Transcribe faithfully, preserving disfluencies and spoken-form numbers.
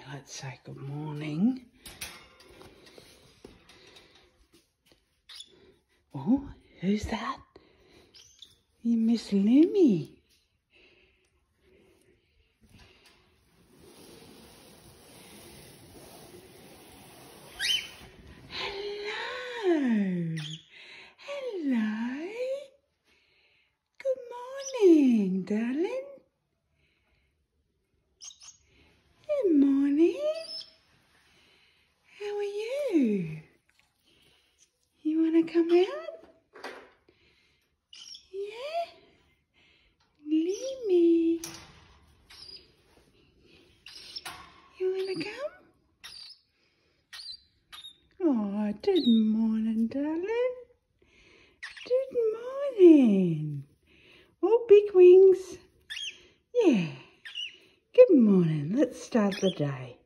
let's say good morning. Oh, who's that? You Miss Lumi. Hello. Hello. Good morning, darling. Good morning. How are you? You want to come out? Yeah? Lumi. You want to come? Oh, good morning, darling. Good morning. Oh, big wings. Yeah. Good morning. Let's start the day.